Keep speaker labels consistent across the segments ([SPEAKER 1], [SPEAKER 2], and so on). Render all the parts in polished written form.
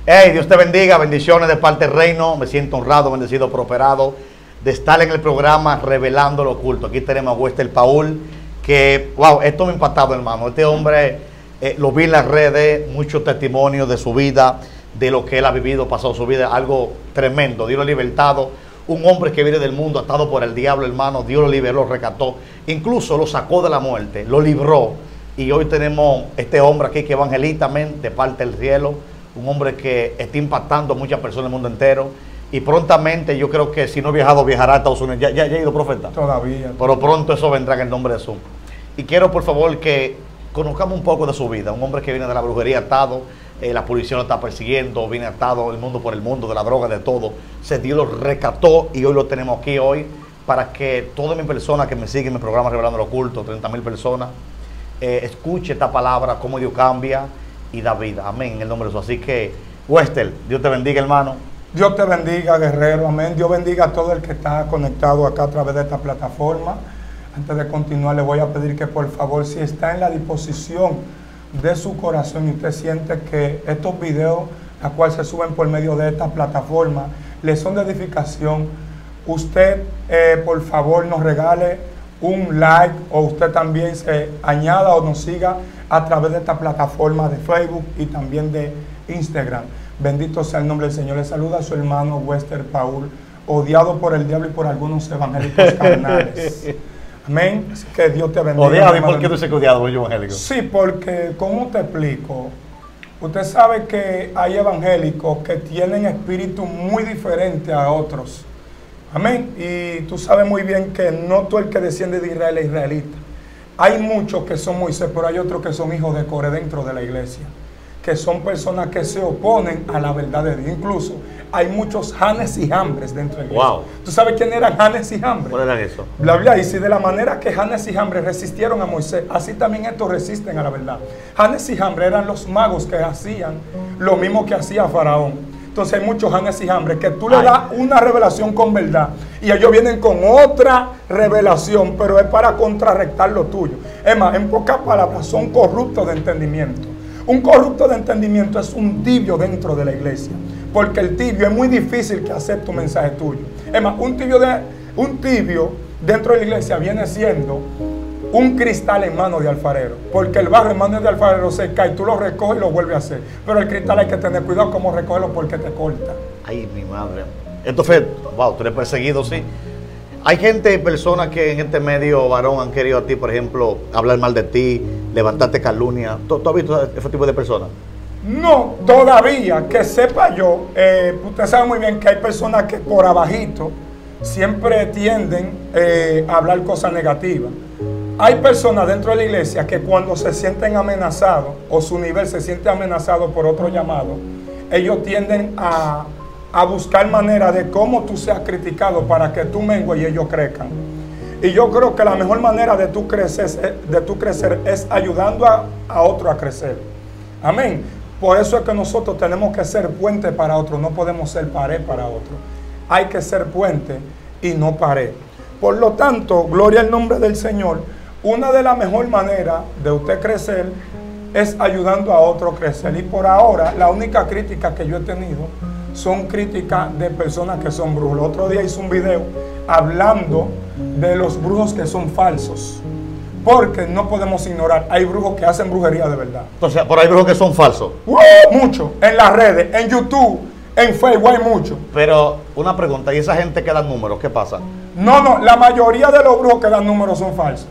[SPEAKER 1] Hey, Dios te bendiga, bendiciones de parte del reino. Me siento honrado, bendecido, prosperado de estar en el programa Revelando lo Oculto. Aquí tenemos a Wester Paul, que, wow, esto me ha impactado, hermano. Este hombre lo vi en las redes, muchos testimonios de su vida, de lo que él ha vivido, pasado su vida, algo tremendo. Dios lo ha libertado. Un hombre que viene del mundo atado por el diablo, hermano. Dios lo liberó, lo rescató, incluso lo sacó de la muerte, lo libró. Y hoy tenemos este hombre aquí que evangelista, de parte del cielo. Un hombre que está impactando a muchas personas del mundo entero. Y prontamente, yo creo que si no ha viajado, viajará a Estados Unidos. ¿Ya ha ido, profeta?
[SPEAKER 2] Todavía.
[SPEAKER 1] Pero pronto eso vendrá en el nombre de Jesús. Y quiero, por favor, que conozcamos un poco de su vida. Un hombre que viene de la brujería atado. La policía lo está persiguiendo. Viene atado el mundo por el mundo, de la droga, de todo. Dios lo rescató y hoy lo tenemos aquí hoy para que todas mis personas que me siguen en mi programa Revelando lo Oculto, 30,000 personas, escuche esta palabra, cómo Dios cambia y da vida. Amén, en el nombre de Jesús. Así que, Wester, Dios te bendiga, hermano.
[SPEAKER 2] Dios te bendiga, guerrero. Amén. Dios bendiga a todo el que está conectado acá a través de esta plataforma. Antes de continuar, le voy a pedir que, por favor, si está en la disposición de su corazón y usted siente que estos videos, los cuales se suben por medio de esta plataforma, le son de edificación, usted, por favor, nos regale un like, o usted también se añada o nos siga a través de esta plataforma de Facebook y también de Instagram. Bendito sea el nombre del Señor. Le saluda a su hermano Wester Paul, odiado por el diablo y por algunos evangélicos carnales. Amén. Así que Dios te bendiga.
[SPEAKER 1] Odiado, ¿y por qué tú dices que odiado por evangélico?
[SPEAKER 2] Sí, porque, ¿cómo te explico? Usted sabe que hay evangélicos que tienen espíritu muy diferente a otros. Amén. Y tú sabes muy bien que no todo el que desciende de Israel es israelita. Hay muchos que son Moisés, pero hay otros que son hijos de Core dentro de la iglesia, que son personas que se oponen a la verdad de Dios. Incluso hay muchos Janes y Jambres dentro de la iglesia.
[SPEAKER 1] Wow.
[SPEAKER 2] ¿Tú sabes quién eran Janes y Jambres?
[SPEAKER 1] ¿Cuál era eso?
[SPEAKER 2] La Biblia dice, de la manera que Janes y Jambres resistieron a Moisés, así también estos resisten a la verdad. Janes y Jambres eran los magos que hacían lo mismo que hacía Faraón. Entonces hay muchos Janes y Jambres que tú le das una revelación con verdad y ellos vienen con otra revelación, pero es para contrarrestar lo tuyo. Es más, en pocas palabras, son corruptos de entendimiento. Un corrupto de entendimiento es un tibio dentro de la iglesia, porque el tibio es muy difícil que acepte un mensaje tuyo. Es más, un tibio dentro de la iglesia viene siendo un cristal en mano de alfarero, porque el barro en mano de alfarero se cae, tú lo recoges y lo vuelves a hacer, pero el cristal hay que tener cuidado cómo recogerlo porque te corta.
[SPEAKER 1] Ay, mi madre. Entonces, wow, tú eres perseguido, sí. Hay gente, personas que en este medio, varón, han querido a ti, por ejemplo, hablar mal de ti, levantarte calumnia. ¿Tú has visto ese tipo de personas?
[SPEAKER 2] No, todavía, que sepa yo, usted sabe muy bien que hay personas que por abajito siempre tienden a hablar cosas negativas. Hay personas dentro de la iglesia que cuando se sienten amenazados o su nivel se siente amenazado por otro llamado, ellos tienden a buscar manera de cómo tú seas criticado para que tú mengues y ellos crezcan. Y yo creo que la mejor manera de tú crecer es ayudando a otro a crecer. Amén. Por eso es que nosotros tenemos que ser puente para otros, no podemos ser pared para otros. Hay que ser puente y no pared. Por lo tanto, gloria al nombre del Señor. Una de las mejores maneras de usted crecer es ayudando a otro a crecer. Y por ahora, la única crítica que yo he tenido son críticas de personas que son brujos. El otro día hice un video hablando de los brujos que son falsos, porque no podemos ignorar, hay brujos que hacen brujería de verdad.
[SPEAKER 1] Entonces, por ahí brujos que son falsos.
[SPEAKER 2] Mucho, en las redes, en YouTube, en Facebook hay mucho.
[SPEAKER 1] Pero una pregunta, ¿y esa gente que da números, qué pasa?
[SPEAKER 2] No, la mayoría de los brujos que dan números son falsos.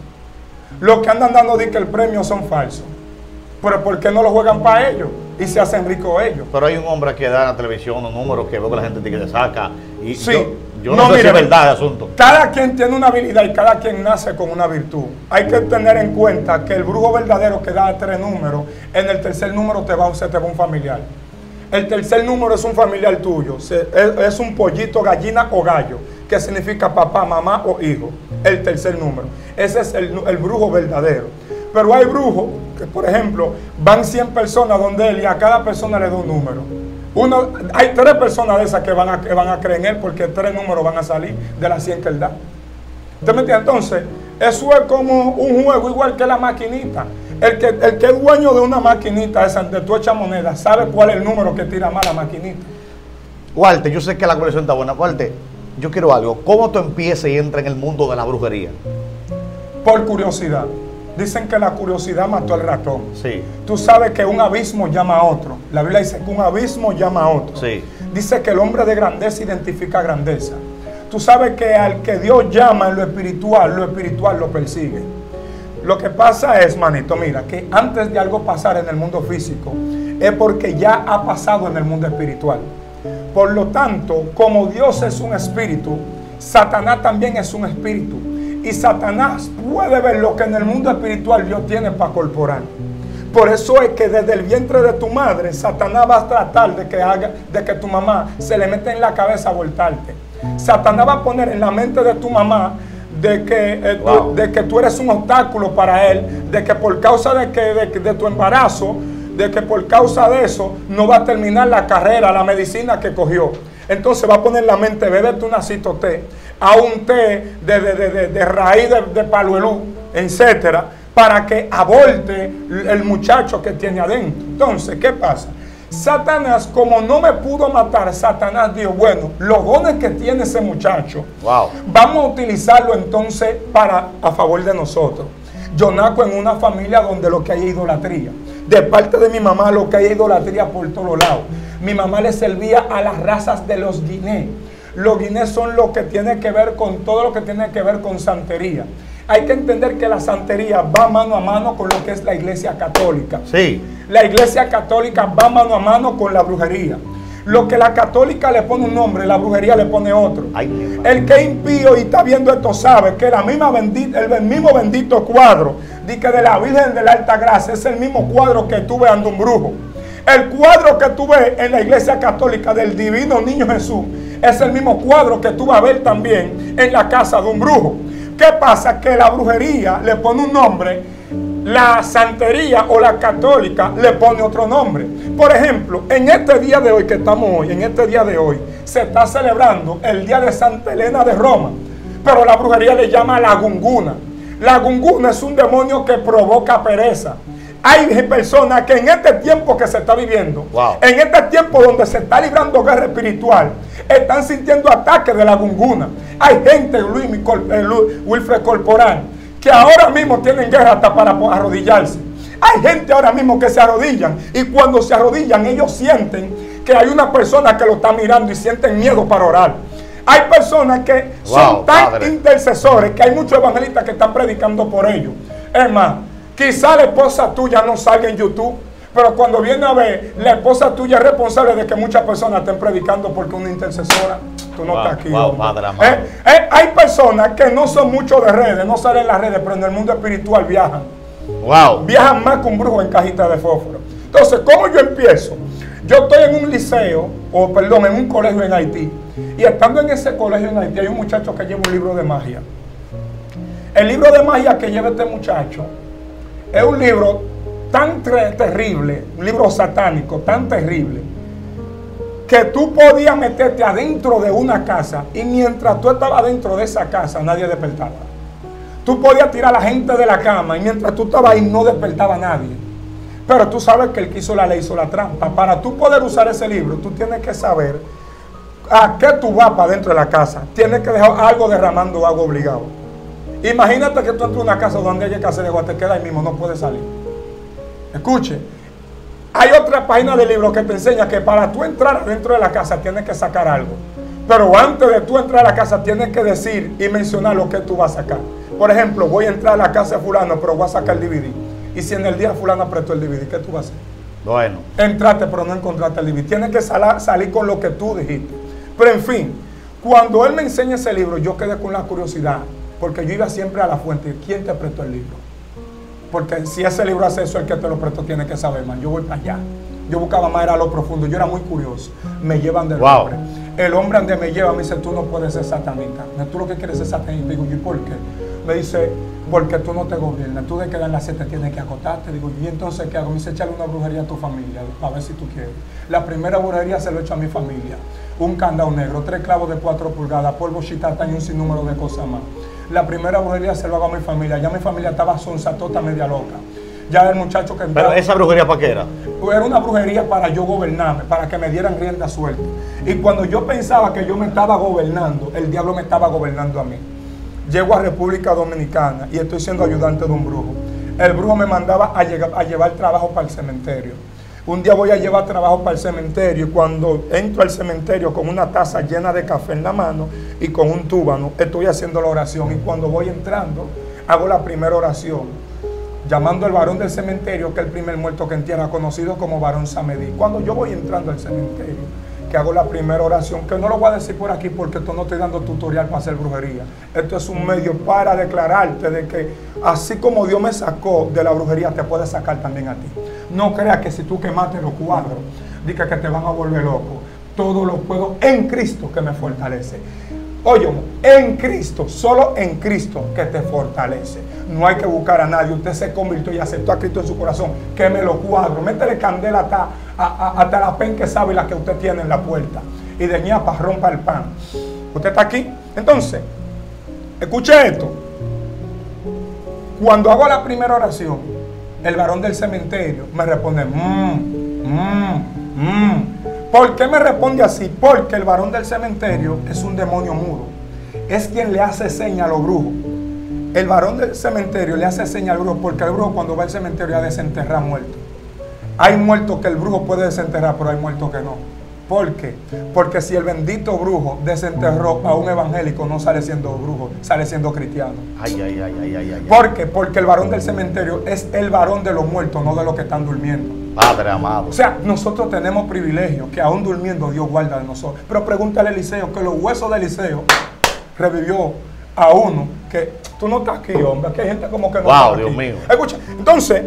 [SPEAKER 2] Los que andan dando que el premio son falsos. Pero ¿por qué no lo juegan para ellos? Y se hacen ricos ellos.
[SPEAKER 1] Pero hay un hombre que da en la televisión unos números que veo que la gente que le saca. Y
[SPEAKER 2] sí.
[SPEAKER 1] Yo no sé si es verdad el asunto.
[SPEAKER 2] Cada quien tiene una habilidad y cada quien nace con una virtud. Hay que tener en cuenta que el brujo verdadero que da 3 números, en el tercer número te va un familiar. El tercer número es un familiar tuyo. Es un pollito, gallina o gallo, que significa papá, mamá o hijo. El tercer número. Ese es el brujo verdadero. Pero hay brujos que, por ejemplo, van 100 personas donde él y a cada persona le da un número. Hay 3 personas de esas que van a creer en él porque 3 números van a salir de las 100 que él da. ¿Usted me entiende? Entonces, eso es como un juego igual que la maquinita. El que es dueño de una maquinita esa donde tú echas moneda, sabe cuál es el número que tira más la maquinita.
[SPEAKER 1] Walter, yo sé que la colección está buena. Walter, yo quiero algo. ¿Cómo tú empiezas y entras en el mundo de la brujería?
[SPEAKER 2] Por curiosidad. Dicen que la curiosidad mató al ratón.
[SPEAKER 1] Sí.
[SPEAKER 2] Tú sabes que un abismo llama a otro. La Biblia dice que un abismo llama a otro.
[SPEAKER 1] Sí.
[SPEAKER 2] Dice que el hombre de grandeza identifica grandeza. Tú sabes que al que Dios llama en lo espiritual lo persigue. Lo que pasa es, manito, mira, que antes de algo pasar en el mundo físico, es porque ya ha pasado en el mundo espiritual. Por lo tanto, como Dios es un espíritu, Satanás también es un espíritu. Y Satanás puede ver lo que en el mundo espiritual Dios tiene para corporar. Por eso es que desde el vientre de tu madre, Satanás va a tratar de que tu mamá se le meta en la cabeza a voltarte. Satanás va a poner en la mente de tu mamá de que tú eres un obstáculo para él, de que por causa de tu embarazo, de que por causa de eso no va a terminar la carrera, la medicina que cogió. Entonces va a poner en la mente, bébete un acito té, a un té de raíz de paluelú, etcétera, para que aborte el muchacho que tiene adentro. Entonces, ¿qué pasa? Satanás, como no me pudo matar, Satanás dijo, bueno, los dones que tiene ese muchacho, vamos a utilizarlo entonces a favor de nosotros. Yo nazco en una familia donde lo que hay es idolatría. De parte de mi mamá lo que hay es idolatría por todos lados. Mi mamá le servía a las razas de los guinés. Los guinés son lo que tiene que ver con todo lo que tiene que ver con santería. Hay que entender que la santería va mano a mano con lo que es la iglesia católica.
[SPEAKER 1] Sí.
[SPEAKER 2] La iglesia católica va mano a mano con la brujería. Lo que la católica le pone un nombre, la brujería le pone otro.
[SPEAKER 1] Ay,
[SPEAKER 2] el que es impío y está viendo esto sabe que el mismo bendito cuadro de la Virgen de la Alta Gracia es el mismo cuadro que tú ves ante un brujo. El cuadro que tú ves en la iglesia católica del divino niño Jesús es el mismo cuadro que tú vas a ver también en la casa de un brujo. ¿Qué pasa? Que la brujería le pone un nombre, la santería o la católica le pone otro nombre. Por ejemplo, en este día de hoy que estamos hoy, en este día de hoy, se está celebrando el día de Santa Elena de Roma, pero la brujería le llama la gunguna. La gunguna es un demonio que provoca pereza. Hay personas que en este tiempo que se está viviendo, en este tiempo donde se está librando guerra espiritual, están sintiendo ataques de la gunguna. Hay gente, Wilfred Corporal, que ahora mismo tienen guerra hasta para arrodillarse. Hay gente ahora mismo que se arrodillan y cuando se arrodillan ellos sienten que hay una persona que lo está mirando y sienten miedo para orar. Hay personas que son tan intercesores que hay muchos evangelistas que están predicando por ellos. Es más, quizá la esposa tuya no salga en YouTube, pero cuando viene a ver, la esposa tuya es responsable de que muchas personas estén predicando porque una intercesora, tú no estás aquí. Hay personas que no son mucho de redes, no salen en las redes, pero en el mundo espiritual viajan. Viajan más que un brujo en cajita de fósforo. Entonces, ¿cómo yo empiezo? Yo estoy en un liceo, en un colegio en Haití. Y estando en ese colegio en Haití hay un muchacho que lleva un libro de magia. El libro de magia que lleva este muchacho es un libro tan terrible, un libro satánico, tan terrible, que tú podías meterte adentro de una casa y mientras tú estabas dentro de esa casa nadie despertaba. Tú podías tirar a la gente de la cama y mientras tú estabas ahí no despertaba nadie. Pero tú sabes que el que hizo la ley hizo la trampa. Para tú poder usar ese libro, tú tienes que saber a qué tú vas para dentro de la casa. Tienes que dejar algo derramando agua obligado. Imagínate que tú entras a una casa donde hay que hacer agua, te queda ahí mismo, no puedes salir. Escuche, hay otra página del libro que te enseña que para tú entrar dentro de la casa tienes que sacar algo. Pero antes de tú entrar a la casa tienes que decir y mencionar lo que tú vas a sacar. Por ejemplo, voy a entrar a la casa de fulano, pero voy a sacar el DVD. Y si en el día fulano apretó el DVD, ¿qué tú vas a hacer?
[SPEAKER 1] Bueno.
[SPEAKER 2] Entraste, pero no encontraste el DVD. Tienes que salir con lo que tú dijiste. Pero en fin, cuando él me enseña ese libro, yo quedé con la curiosidad. Porque yo iba siempre a la fuente. ¿Quién te prestó el libro? Porque si ese libro hace eso, el que te lo prestó tiene que saber más. Yo voy para allá. Yo buscaba más, era lo profundo. Yo era muy curioso. Me llevan del hombre. El hombre donde me lleva me dice, tú no puedes ser satanista. Tú lo que quieres ser satanista. Digo, ¿y por qué? Me dice, porque tú no te gobiernas. Tú de que dan las 7 tienes que acotarte. Digo, ¿y entonces qué hago? Me dice, échale una brujería a tu familia. A ver si tú quieres. La primera brujería se lo he hecho a mi familia. Un candado negro, 3 clavos de 4 pulgadas, polvo chitata y un sinnúmero de cosas más. La primera brujería se lo hago a mi familia. Ya mi familia estaba sonzatota, media loca. Ya el muchacho que
[SPEAKER 1] Pero esa brujería, ¿para qué era?
[SPEAKER 2] Era una brujería para yo gobernarme, para que me dieran rienda suelta. Y cuando yo pensaba que yo me estaba gobernando, el diablo me estaba gobernando a mí. Llego a República Dominicana y estoy siendo ayudante de un brujo. El brujo me mandaba a llevar trabajo para el cementerio. Un día voy a llevar trabajo para el cementerio y cuando entro al cementerio con una taza llena de café en la mano y con un túbano, estoy haciendo la oración. Y cuando voy entrando, hago la primera oración, llamando al varón del cementerio, que es el primer muerto que entierra, conocido como varón Samedí. Cuando yo voy entrando al cementerio, que hago la primera oración, que no lo voy a decir por aquí porque esto no estoy dando tutorial para hacer brujería. Esto es un medio para declararte de que así como Dios me sacó de la brujería, te puede sacar también a ti. No creas que si tú quemaste los cuadros, diga que te van a volver loco. Todo lo puedo en Cristo que me fortalece. Oye, en Cristo, solo en Cristo que te fortalece. No hay que buscar a nadie. Usted se convirtió y aceptó a Cristo en su corazón. Queme los cuadros, métele candela hasta la penque sábila que usted tiene en la puerta. Y de ñapa rompa el pan. ¿Usted está aquí? Entonces, escuche esto. Cuando hago la primera oración, el varón del cementerio me responde, ¿Por qué me responde así? Porque el varón del cementerio es un demonio mudo. Es quien le hace seña a los brujos. El varón del cementerio le hace seña al brujo porque el brujo cuando va al cementerio ya desenterra muertos. Hay muertos que el brujo puede desenterrar, pero hay muertos que no. ¿Por qué? Porque si el bendito brujo desenterró a un evangélico, no sale siendo brujo, sale siendo cristiano. ¿Por qué? Porque el varón del cementerio es el varón de los muertos, no de los que están durmiendo.
[SPEAKER 1] Padre amado.
[SPEAKER 2] O sea, nosotros tenemos privilegios que aún durmiendo Dios guarda de nosotros. Pero pregúntale a Eliseo que los huesos de Eliseo revivió a uno que tú no estás aquí, hombre. Aquí hay gente como que no está aquí.
[SPEAKER 1] Dios mío.
[SPEAKER 2] Escucha, entonces,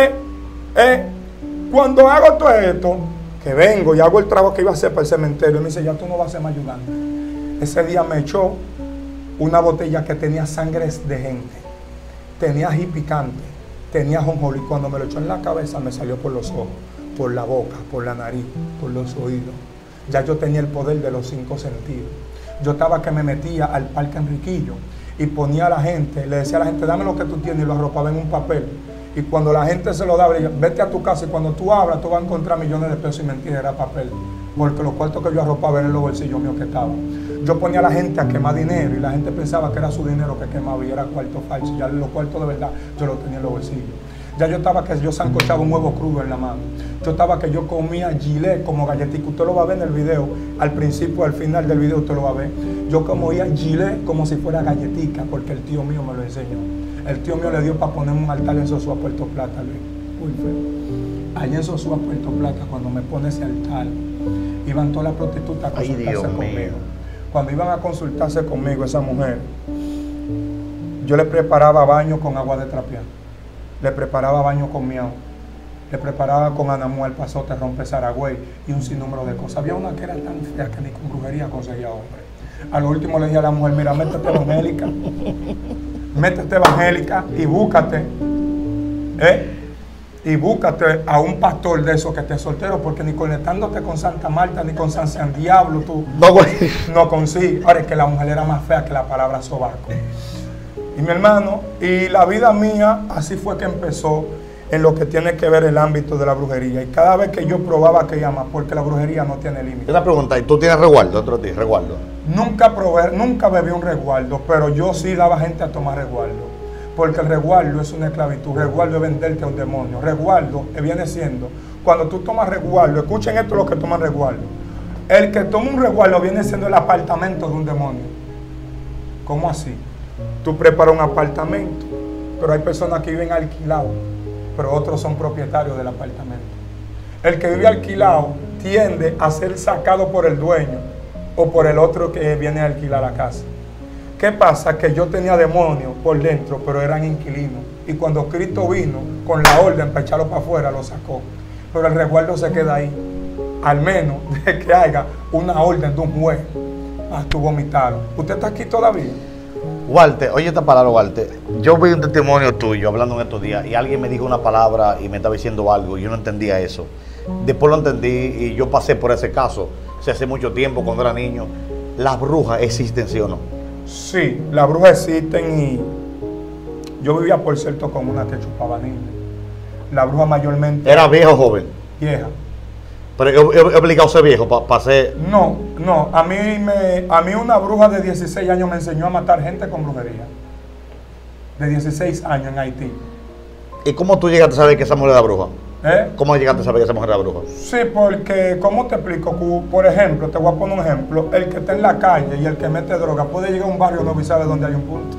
[SPEAKER 2] cuando hago todo esto, que vengo y hago el trabajo que iba a hacer para el cementerio, me dice, ya tú no vas a ser más ayudante. Ese día me echó una botella que tenía sangre de gente, tenía ají picante, tenía jonjolí. Cuando me lo echó en la cabeza, me salió por los ojos, por la boca, por la nariz, por los oídos. Ya yo tenía el poder de los 5 sentidos. Yo estaba que me metía al Parque Enriquillo y ponía a la gente, le decía a la gente, dame lo que tú tienes, y lo arropaba en un papel. Y cuando la gente se lo daba, le decía, vete a tu casa y cuando tú abras, tú vas a encontrar millones de pesos. Y mentira, era papel. Porque los cuartos que yo arropaba eran en los bolsillos míos que estaban. Yo ponía a la gente a quemar dinero y la gente pensaba que era su dinero que quemaba y era cuarto falso. Ya los cuartos de verdad yo los tenía en los bolsillos. Ya yo estaba que yo sancochaba un huevo crudo en la mano. Yo estaba que yo comía gilet como galletica. Usted lo va a ver en el video. Al principio, al final del video usted lo va a ver. Yo comía gilet como si fuera galletica porque el tío mío me lo enseñó. El tío mío le dio para poner un altar en Sosúa, Puerto Plata, Luis. Uy, feo. Allá en Sosúa, Puerto Plata, cuando me pone ese altar, iban todas las prostitutas a consultarse conmigo. Cuando iban a consultarse conmigo, esa mujer, yo le preparaba baño con agua de trapear. Le preparaba baño con miau. Le preparaba con anamuel, pasote, rompe zaragüey y un sinnúmero de cosas. Había una que era tan fea que ni con brujería conseguía hombre. A lo último le dije a la mujer, mira, métete evangélica. Métete evangélica y búscate. Y búscate a un pastor de esos que esté soltero, porque ni conectándote con Santa Marta ni con San San Diablo tú no consigues. Ahora es que la mujer era más fea que la palabra sobaco. Y mi hermano, y la vida mía así fue que empezó en lo que tiene que ver el ámbito de la brujería. Y cada vez que yo probaba que llama, porque la brujería no tiene límite.
[SPEAKER 1] Una pregunta, ¿y tú tienes resguardo dentro de ti? ¿Resguardo?
[SPEAKER 2] Nunca bebí un resguardo, pero yo sí daba gente a tomar resguardo. Porque el resguardo es una esclavitud. Resguardo es venderte a un demonio. Resguardo viene siendo, cuando tú tomas resguardo, escuchen esto los que toman resguardo. El que toma un resguardo viene siendo el apartamento de un demonio. ¿Cómo así? Tú preparas un apartamento, pero hay personas que viven alquilados, pero otros son propietarios del apartamento. El que vive alquilado tiende a ser sacado por el dueño o por el otro que viene a alquilar la casa. ¿Qué pasa? Que yo tenía demonios por dentro, pero eran inquilinos. Y cuando Cristo vino con la orden para echarlo para afuera, lo sacó. Pero el resguardo se queda ahí, al menos de que haya una orden de un juez para tú vomitarlo. ¿Usted está aquí todavía?
[SPEAKER 1] Walter, oye esta palabra, Walter. Yo vi un testimonio tuyo hablando en estos días y alguien me dijo una palabra y me estaba diciendo algo y yo no entendía eso. Después lo entendí y yo pasé por ese caso hace mucho tiempo cuando era niño. ¿Las brujas existen, sí o no?
[SPEAKER 2] Sí, las brujas existen y yo vivía, por cierto, con una que chupaba niños. La bruja mayormente...
[SPEAKER 1] ¿Era viejo o joven?
[SPEAKER 2] Vieja.
[SPEAKER 1] Pero he obligado a ser viejo para ser...
[SPEAKER 2] No, no. A mí una bruja de 16 años me enseñó a matar gente con brujería. De 16 años en Haití.
[SPEAKER 1] ¿Y cómo tú llegaste a saber que esa mujer era bruja?
[SPEAKER 2] ¿Eh?
[SPEAKER 1] ¿Cómo llegaste a saber que esa mujer era bruja?
[SPEAKER 2] Sí, porque, ¿cómo te explico? Por ejemplo, te voy a poner un ejemplo. El que está en la calle y el que mete droga puede llegar a un barrio nuevo y sabe dónde hay un punto.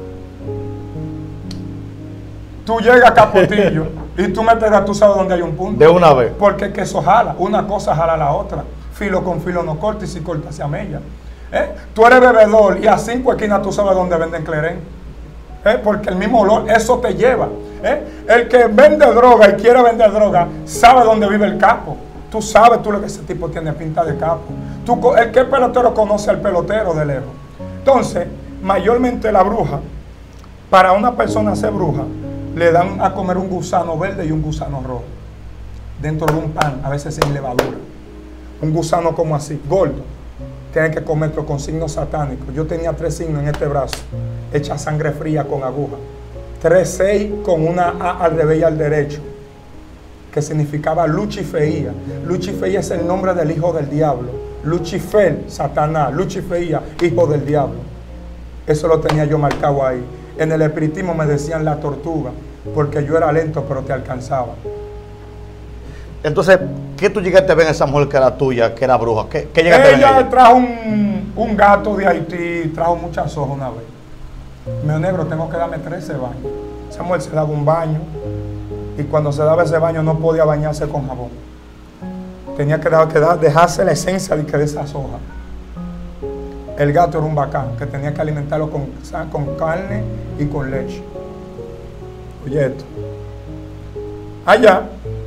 [SPEAKER 2] Tú llegas a Capotillo y tú metes droga, tú sabes dónde hay un punto.
[SPEAKER 1] De una vez.
[SPEAKER 2] Porque es que eso jala. Una cosa jala a la otra. Filo con filo no corta y si corta se amella. Tú eres bebedor y a 5 esquinas tú sabes dónde venden clerén. Porque el mismo olor, eso te lleva. El que vende droga y quiere vender droga sabe dónde vive el capo. Tú sabes lo que ese tipo tiene pinta de capo. El que pelotero conoce al pelotero de lejos. Entonces, mayormente la bruja, para una persona ser bruja, le dan a comer un gusano verde y un gusano rojo. Dentro de un pan, a veces sin levadura. Un gusano como así, gordo. Tienen que comerlo con signos satánicos. Yo tenía 3 signos en este brazo. Hecha sangre fría con aguja. 3 6 con una A al revés y al derecho. Que significaba Lucifeía. Lucifeía es el nombre del hijo del diablo. Lucifer, Satanás. Lucifeía, hijo del diablo. Eso lo tenía yo marcado ahí. En el espiritismo me decían la tortuga. Porque yo era lento, pero te alcanzaba.
[SPEAKER 1] Entonces, ¿qué tú llegaste a ver en esa mujer que era tuya, que era bruja? ¿Qué llegaste a ver?
[SPEAKER 2] Ella trajo un gato de Haití, trajo muchas hojas una vez. Mío negro, tengo que darme 13 baños. Esa mujer se daba un baño y cuando se daba ese baño no podía bañarse con jabón. Tenía que dejarse la esencia de esas hojas. El gato era un bacán, que tenía que alimentarlo con carne y con leche. Oye esto. Allá,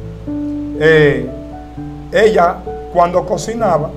[SPEAKER 2] ella cuando cocinaba,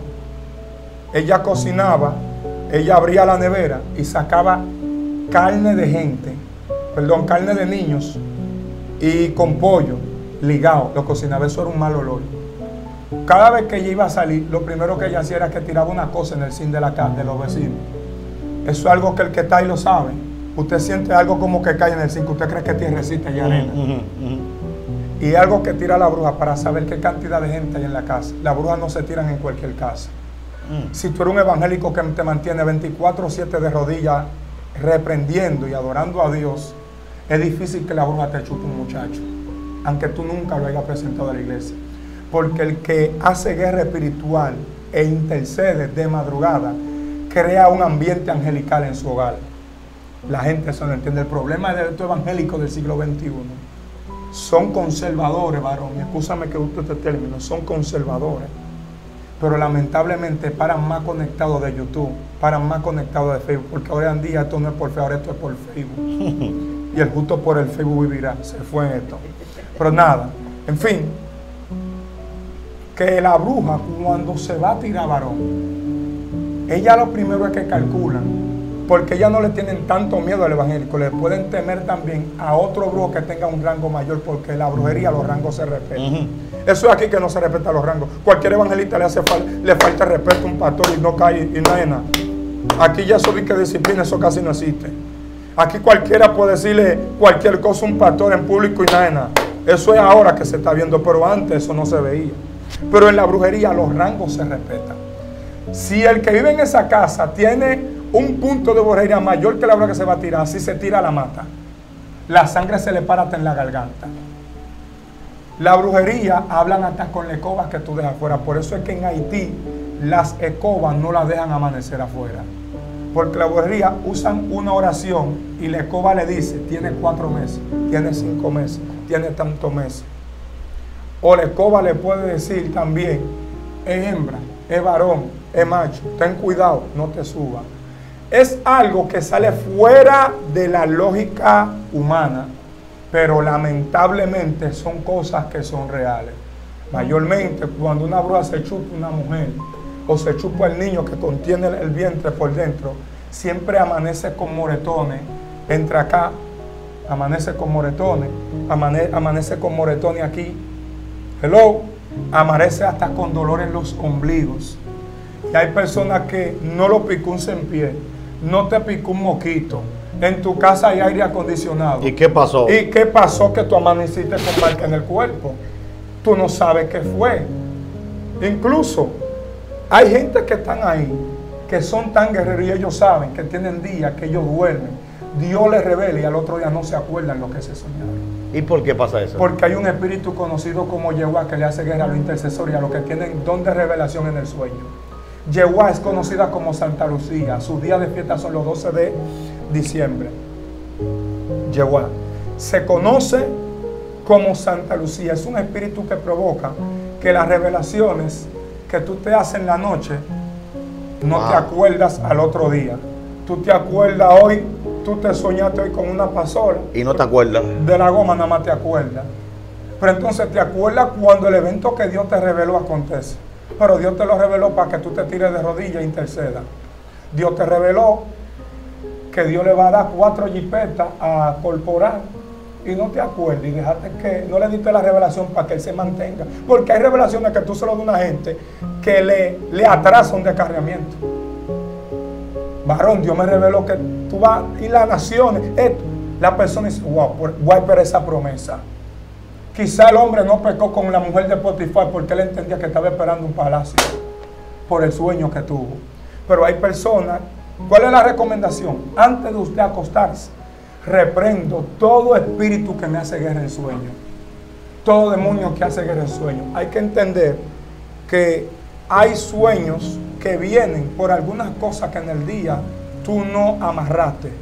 [SPEAKER 2] ella abría la nevera y sacaba carne de gente, carne de niños y con pollo ligado, lo cocinaba. Eso era un mal olor. Cada vez que ella iba a salir, lo primero que ella hacía era que tiraba una cosa en el zinc de la casa de los vecinos. Eso es algo que el que está ahí lo sabe. Usted siente algo como que cae en el zinc, usted cree que tierrecita y arena. Y algo que tira la bruja para saber qué cantidad de gente hay en la casa. Las brujas no se tiran en cualquier casa. Si tú eres un evangélico que te mantiene 24/7 de rodillas reprendiendo y adorando a Dios, es difícil que la bruja te chupe un muchacho, aunque tú nunca lo hayas presentado a la iglesia. Porque el que hace guerra espiritual e intercede de madrugada, crea un ambiente angelical en su hogar. La gente eso no entiende. El problema de estos evangélicos del siglo XXI son conservadores, varón. Escúchame que use este término, son conservadores. Pero lamentablemente paran más conectados de YouTube, paran más conectados de Facebook, porque ahora en día esto no es por fe, ahora esto es por Facebook. Y el justo por el Facebook vivirá. Se fue en esto. Pero nada, en fin, que la bruja cuando se va a tirar, varón, ella lo primero es que calculan, porque ellas no le tienen tanto miedo al evangélico, le pueden temer también a otro brujo que tenga un rango mayor, porque en la brujería los rangos se respetan. Eso es aquí que no se respetan los rangos. Cualquier evangelista le falta respeto a un pastor y no cae y no hay nada. Aquí ya eso de que disciplina, eso casi no existe. Aquí cualquiera puede decirle cualquier cosa a un pastor en público y nada de nada. Eso es ahora que se está viendo, pero antes eso no se veía. Pero en la brujería los rangos se respetan. Si el que vive en esa casa tiene un punto de brujería mayor que la bruja que se va a tirar, si se tira la mata. La sangre se le para hasta en la garganta. La brujería hablan hasta con las escobas que tú dejas afuera. Por eso es que en Haití las escobas no las dejan amanecer afuera. Porque la brujería usan una oración y la escoba le dice, tiene 4 meses, tiene 5 meses, tiene tantos meses. O la escoba le puede decir también, es hembra, es varón, es macho, ten cuidado, no te subas. Es algo que sale fuera de la lógica humana, pero lamentablemente son cosas que son reales. Mayormente cuando una bruja se chupa una mujer o se chupa el niño que contiene el vientre por dentro, siempre amanece con moretones. Entra acá, amanece con moretones, amanece con moretones aquí. Hello, amanece hasta con dolor en los ombligos. Y hay personas que no lo picó un sempié, no te picó un moquito, En tu casa hay aire acondicionado.
[SPEAKER 1] ¿Y qué pasó?
[SPEAKER 2] ¿Y qué pasó que tú amaneciste con marca en el cuerpo? Tú no sabes qué fue. Incluso hay gente que están ahí, que son tan guerreros y ellos saben que tienen días que ellos duermen. Dios les revela y al otro día no se acuerdan lo que se soñaron.
[SPEAKER 1] ¿Y por qué pasa eso?
[SPEAKER 2] Porque hay un espíritu conocido como Yehová que le hace guerra a los intercesores y a los que tienen don de revelación en el sueño. Yehová es conocida como Santa Lucía. Sus días de fiesta son los 12 de diciembre. Yehová se conoce como Santa Lucía. Es un espíritu que provoca que las revelaciones que tú te haces en la noche no te acuerdas al otro día. Tú te acuerdas hoy, tú te soñaste hoy con una pasola.
[SPEAKER 1] Y no te acuerdas.
[SPEAKER 2] De la goma nada más te acuerdas. Pero entonces te acuerdas cuando el evento que Dios te reveló acontece. Pero Dios te lo reveló para que tú te tires de rodillas e interceda. Dios te reveló que Dios le va a dar 4 jipetas a corporal y no te acuerdas y dejaste que no le diste la revelación para que él se mantenga. Porque hay revelaciones que tú se lo das a una gente que le atrasa un descarriamiento. Varón, Dios me reveló que tú vas y las naciones, esto. La persona dice, wow, voy a esperar esa promesa. Quizá el hombre no pecó con la mujer de Potifar porque él entendía que estaba esperando un palacio por el sueño que tuvo. Pero hay personas, ¿cuál es la recomendación? Antes de usted acostarse, reprendo todo espíritu que me hace guerra en sueño. Todo demonio que hace guerra en sueño. Hay que entender que hay sueños que vienen por algunas cosas que en el día tú no amarraste,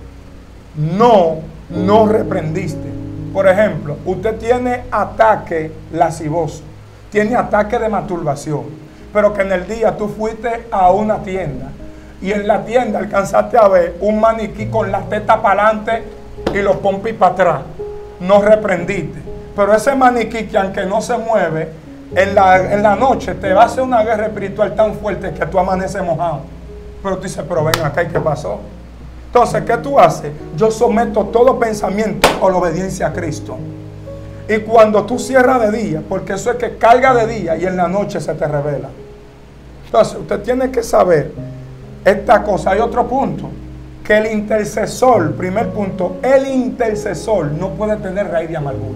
[SPEAKER 2] no reprendiste. Por ejemplo, usted tiene ataque lascivoso, tiene ataque de masturbación, pero que en el día tú fuiste a una tienda y en la tienda alcanzaste a ver un maniquí con las tetas para adelante y los pompis para atrás. No reprendiste, pero ese maniquí que aunque no se mueve, en la noche te va a hacer una guerra espiritual tan fuerte que tú amaneces mojado. Pero tú dices, pero ven acá, ¿y qué pasó? Entonces, ¿qué tú haces? Yo someto todo pensamiento a la obediencia a Cristo. Y cuando tú cierras de día, porque eso es que carga de día y en la noche se te revela. Entonces, usted tiene que saber esta cosa. Hay otro punto, que el intercesor, primer punto, el intercesor no puede tener raíz de amargura.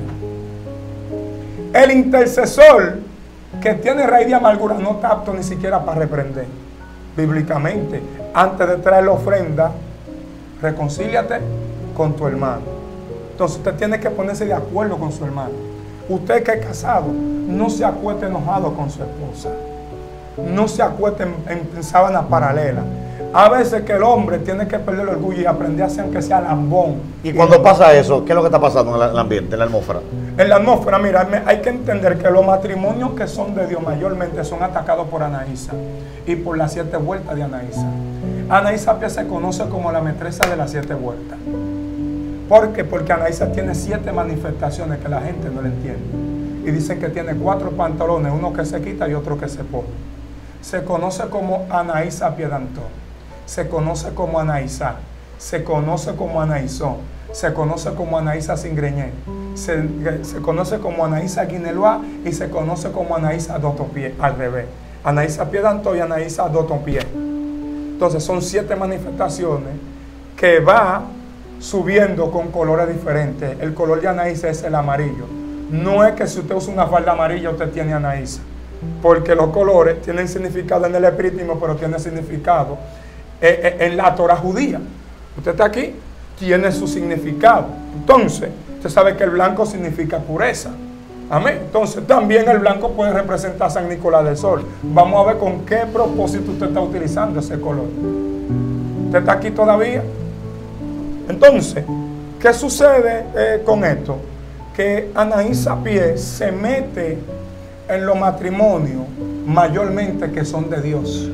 [SPEAKER 2] El intercesor que tiene raíz de amargura no está apto ni siquiera para reprender. Bíblicamente, antes de traer la ofrenda, reconcíliate con tu hermano. Entonces usted tiene que ponerse de acuerdo con su hermano. Usted que es casado, no se acueste enojado con su esposa. No se acueste en sábanas paralelas. A veces que el hombre tiene que perder el orgullo y aprender a ser aunque sea lambón.
[SPEAKER 1] Y cuando pasa eso, ¿qué es lo que está pasando en el ambiente, en la atmósfera? En la atmósfera, mira, hay que entender que los matrimonios que son de Dios mayormente son atacados por Anaísa y por las 7 vueltas de Anaísa. Anaísa se conoce como la maestra de las 7 vueltas. ¿Por qué? Porque Anaísa tiene 7 manifestaciones que la gente no le entiende. Y dicen que tiene 4 pantalones, uno que se quita y otro que se pone. Se conoce como Anaísa Piedantó. Se conoce como Anaísa, se conoce como Anaísó, se conoce como Anaísa Singreñé, se conoce como Anaísa Guineloa y se conoce como Anaísa Dotopié, al revés. Anaísa Piedantó y Anaísa Dotopié. Entonces son 7 manifestaciones que va subiendo con colores diferentes. El color de Anaísa es el amarillo. No es que si usted usa una falda amarilla usted tiene Anaísa, porque los colores tienen significado en el espiritismo, pero tienen significado en la Torah judía. Usted está aquí, tiene su significado. Entonces, usted sabe que el blanco significa pureza. Amén. Entonces, también el blanco puede representar a San Nicolás del Sol. Vamos a ver con qué propósito usted está utilizando ese color. ¿Usted está aquí todavía? Entonces, ¿qué sucede con esto? Que Anaísa Pie se mete en los matrimonios mayormente que son de Dios.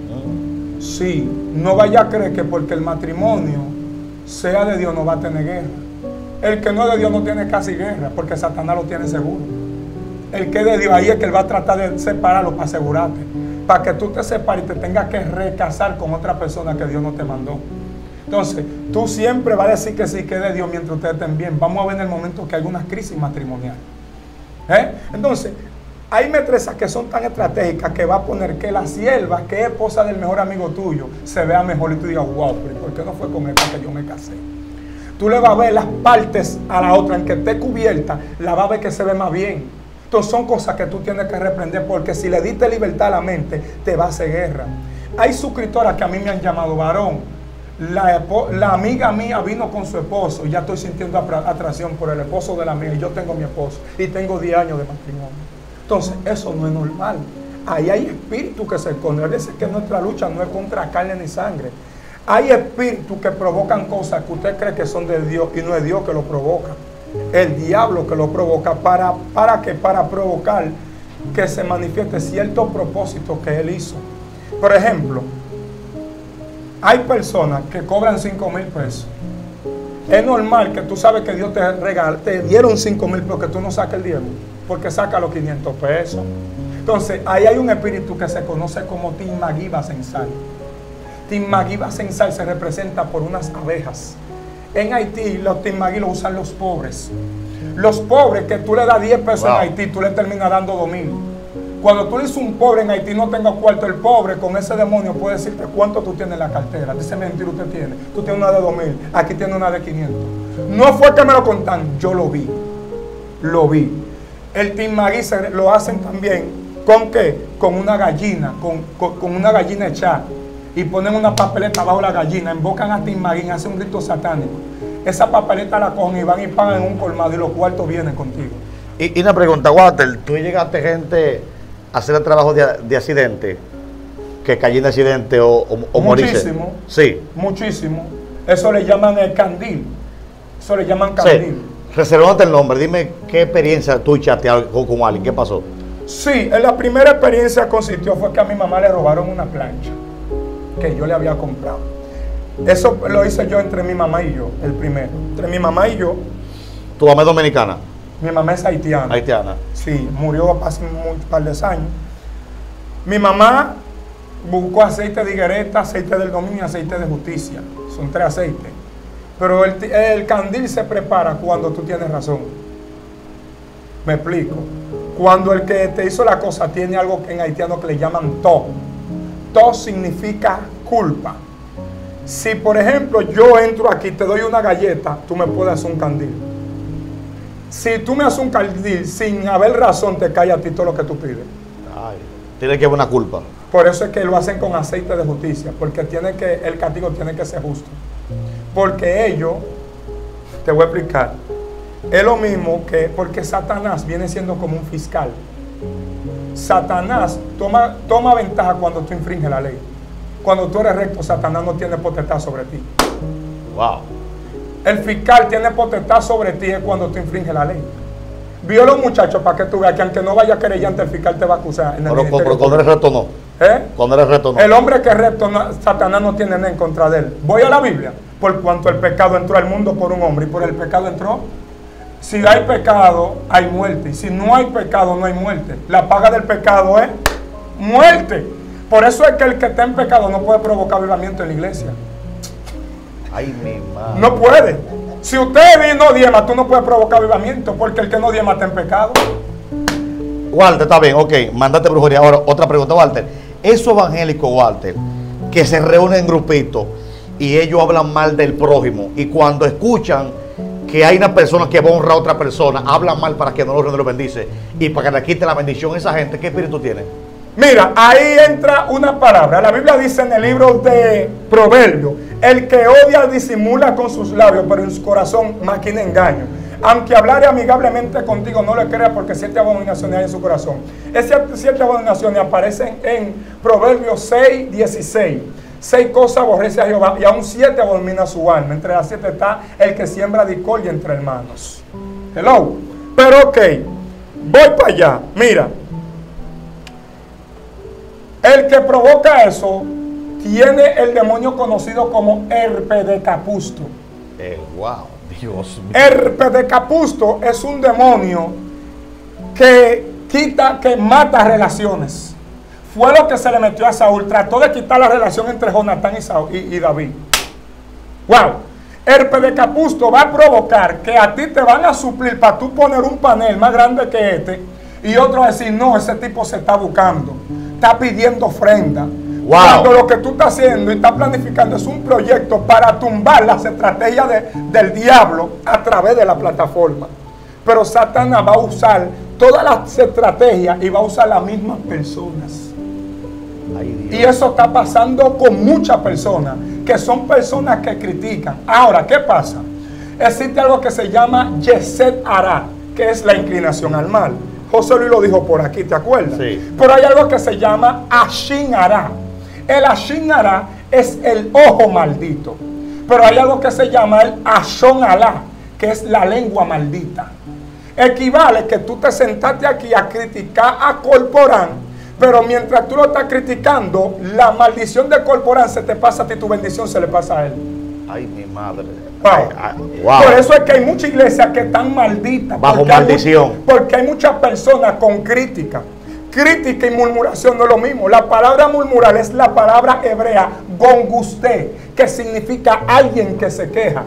[SPEAKER 1] Sí, no vaya a creer que porque el matrimonio sea de Dios no va a tener guerra. El que no es de Dios no tiene casi guerra, porque Satanás lo tiene seguro. El que es de Dios, ahí es que él va a tratar de separarlo para asegurarte, para que tú te separes y te tengas que recasar con otra persona que Dios no te mandó. Entonces, tú siempre vas a decir que sí, que es de Dios mientras ustedes estén bien. Vamos a ver en el momento que hay una crisis matrimonial. Entonces, hay maestresas que son tan estratégicas que va a poner que la sierva, que es esposa del mejor amigo tuyo, se vea mejor y tú digas, wow, pero ¿por qué no fue con esta que yo me casé?
[SPEAKER 2] Tú le vas a ver las partes a la otra, en que esté cubierta, la va a ver que se ve más bien. Entonces son cosas que tú tienes que reprender, porque si le diste libertad a la mente, te va a hacer guerra. Hay suscriptoras que a mí me han llamado varón. La amiga mía vino con su esposo y ya estoy sintiendo atracción por el esposo de la amiga, y yo tengo mi esposo y tengo 10 años de matrimonio. Entonces eso no es normal. Ahí hay espíritu que se esconde. Dice que nuestra lucha no es contra carne ni sangre. Hay espíritus que provocan cosas que usted cree que son de Dios y no es Dios que lo provoca. El diablo que lo provoca para provocar que se manifieste ciertos propósitos que él hizo. Por ejemplo, hay personas que cobran 5,000 pesos. Es normal que tú sabes que Dios te regala, te dieron 5,000, pero que tú no saques el diezmo, porque saca los 500 pesos. Entonces, ahí hay un espíritu que se conoce como Timagiba Sensal. Timagiba Sensal se representa por unas abejas. En Haití, los Timagui los usan los pobres. Los pobres que tú le das 10 pesos en Haití, tú le terminas dando 2,000. Cuando tú dices un pobre en Haití no tenga cuarto, el pobre con ese demonio puede decirte cuánto tú tienes en la cartera. Dice, mentira, usted tiene. Tú tienes una de 2,000, aquí tiene una de 500. No fue que me lo contan, yo lo vi. Lo vi. El Timagui lo hacen también, ¿con qué? Con una gallina, con una gallina echada. Y ponen una papeleta bajo la gallina, invocan a Timagui, hacen un rito satánico. Esa papeleta la cogen y van y pagan en un colmado y los cuartos vienen contigo.
[SPEAKER 1] Y una pregunta, Walter, ¿tú llegaste gente a hacer el trabajo de accidente? Que cayó en accidente o morirse.
[SPEAKER 2] Muchísimo.
[SPEAKER 1] Sí.
[SPEAKER 2] Muchísimo. Eso le llaman el candil. Eso le llaman candil.
[SPEAKER 1] Sí. Reservándote el nombre, dime qué experiencia tú echaste con alguien, ¿qué pasó?
[SPEAKER 2] Sí, en la primera experiencia consistió fue que a mi mamá le robaron una plancha que yo le había comprado. Eso lo hice yo entre mi mamá y yo, el primero. Entre mi mamá y yo.
[SPEAKER 1] ¿Tu mamá es dominicana?
[SPEAKER 2] Mi mamá es haitiana.
[SPEAKER 1] Haitiana.
[SPEAKER 2] Sí, murió hace un par de años. Mi mamá buscó aceite de higuereta, aceite del dominio y aceite de justicia. Son 3 aceites. Pero el candil se prepara cuando tú tienes razón. Me explico. Cuando el que te hizo la cosa tiene algo en haitiano que le llaman to. To significa culpa. Si, por ejemplo, yo entro aquí, te doy una galleta, tú me puedes hacer un candil. Si tú me haces un candil sin haber razón, te cae a ti todo lo que tú pides.
[SPEAKER 1] Ay, tiene que haber una culpa.
[SPEAKER 2] Por eso es que lo hacen con aceite de justicia, porque el castigo tiene que ser justo. Porque ellos, te voy a explicar, es lo mismo que, porque Satanás viene siendo como un fiscal. Satanás toma ventaja cuando tú infringes la ley. Cuando tú eres recto, Satanás no tiene potestad sobre ti.
[SPEAKER 1] Wow.
[SPEAKER 2] El fiscal tiene potestad sobre ti es cuando tú infringes la ley. Vio los muchachos para que tú veas que aunque no vaya querellante, el fiscal te va a acusar.
[SPEAKER 1] Pero cuando eres recto no. Cuando eres recto no.
[SPEAKER 2] El hombre que es recto, Satanás no tiene nada en contra de él. Voy a la Biblia. Por cuanto el pecado entró al mundo por un hombre y por el pecado entró. Si hay pecado, hay muerte. Y si no hay pecado, no hay muerte. La paga del pecado es muerte. Por eso es que el que está en pecado no puede provocar avivamiento en la iglesia.
[SPEAKER 1] Ay, mi madre.
[SPEAKER 2] No puede. Si usted no diezma, tú no puedes provocar avivamiento, porque el que no diezma está en pecado.
[SPEAKER 1] Walter, está bien, ok, mándate brujería. Ahora, otra pregunta, Walter. Esos evangélicos, Walter, que se reúnen en grupitos y ellos hablan mal del prójimo, y cuando escuchan que hay una persona que va a honrar a otra persona, hablan mal para que no lo bendice y para que le quite la bendición a esa gente, ¿qué espíritu tiene?
[SPEAKER 2] Mira, ahí entra una palabra. La Biblia dice en el libro de Proverbios: el que odia disimula con sus labios, pero en su corazón maquina engaño. Aunque hablare amigablemente contigo, no le creas, porque 7 abominaciones hay en su corazón. Esas 7 abominaciones aparecen en Proverbios 6, 16. 6 cosas aborrece a Jehová y aún 7 abomina su alma. Entre las 7 está el que siembra discordia entre hermanos. Hello. Pero ok, voy para allá. Mira, el que provoca eso tiene el demonio conocido como Herpedecapusto.
[SPEAKER 1] Wow, Dios mío.
[SPEAKER 2] Herpedecapusto es un demonio que mata relaciones. Fue lo que se le metió a Saúl. Trató de quitar la relación entre Jonatán y David. Wow. Herpedecapusto va a provocar que a ti te van a suplir para tú poner un panel más grande que este, y otro a decir, no, ese tipo se está buscando, está pidiendo ofrenda.
[SPEAKER 1] Wow.
[SPEAKER 2] Cuando lo que tú estás haciendo y estás planificando es un proyecto para tumbar las estrategias del diablo a través de la plataforma. Pero Satanás va a usar todas las estrategias y va a usar las mismas personas.
[SPEAKER 1] Ay,
[SPEAKER 2] Y eso está pasando con muchas personas, que son personas que critican. Ahora, ¿qué pasa? Existe algo que se llama Yesed Hará, que es la inclinación al mal. José Luis lo dijo por aquí, ¿te acuerdas?
[SPEAKER 1] Sí.
[SPEAKER 2] Pero hay algo que se llama Ashin Hará. El Ashin Hará es el ojo maldito. Pero hay algo que se llama el Ashon Alá, que es la lengua maldita. Equivale que tú te sentaste aquí a criticar a Corporán, pero mientras tú lo estás criticando, la maldición de Corporán se te pasa a ti, tu bendición se le pasa a él.
[SPEAKER 1] ay, mi madre.
[SPEAKER 2] Wow.
[SPEAKER 1] Wow.
[SPEAKER 2] Por eso es que hay muchas iglesias que están malditas.
[SPEAKER 1] Bajo
[SPEAKER 2] porque hay
[SPEAKER 1] maldición.
[SPEAKER 2] porque hay muchas personas con crítica. Crítica y murmuración no es lo mismo. La palabra murmurar es la palabra hebrea gongusté, que significa alguien que se queja.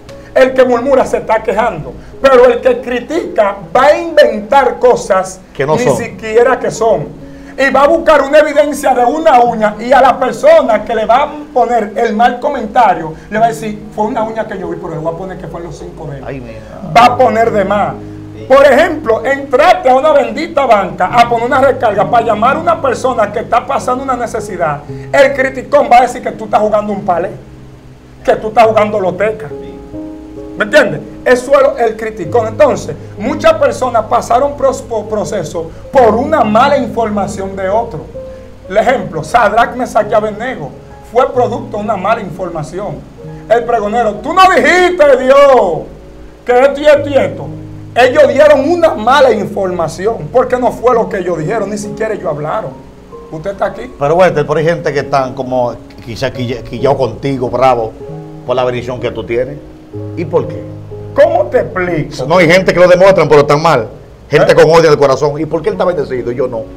[SPEAKER 2] El que murmura se está quejando, pero el que critica va a inventar cosas
[SPEAKER 1] que no
[SPEAKER 2] ni
[SPEAKER 1] son.
[SPEAKER 2] siquiera que son. Y va a buscar una evidencia de una uña, y a la persona que le va a poner el mal comentario le va a decir, fue una uña que yo vi, pero le voy a poner que fue los 5 de él.
[SPEAKER 1] Ay, mi madre.
[SPEAKER 2] Va a poner de más. Por ejemplo, entrarte a una bendita banca a poner una recarga para llamar a una persona que está pasando una necesidad. El criticón va a decir que tú estás jugando un palé, que tú estás jugando loteca. ¿Me entiendes? Eso es el criticón. Entonces, muchas personas pasaron proceso por una mala información de otro. El ejemplo, Sadrach, Mesach y Abednego fue producto de una mala información. El pregonero, tú no dijiste, Dios, que esto y esto y esto. Ellos dieron una mala información, porque no fue lo que ellos dijeron, ni siquiera ellos hablaron. ¿Usted está aquí?
[SPEAKER 1] Pero bueno, por ahí hay gente que están como quizás quillado contigo, bravo, por la bendición que tú tienes. ¿Y por qué?
[SPEAKER 2] ¿Cómo te explico?
[SPEAKER 1] No, hay gente que lo demuestran, pero están mal. Gente con odio en el corazón. ¿Y por qué él está bendecido y yo no?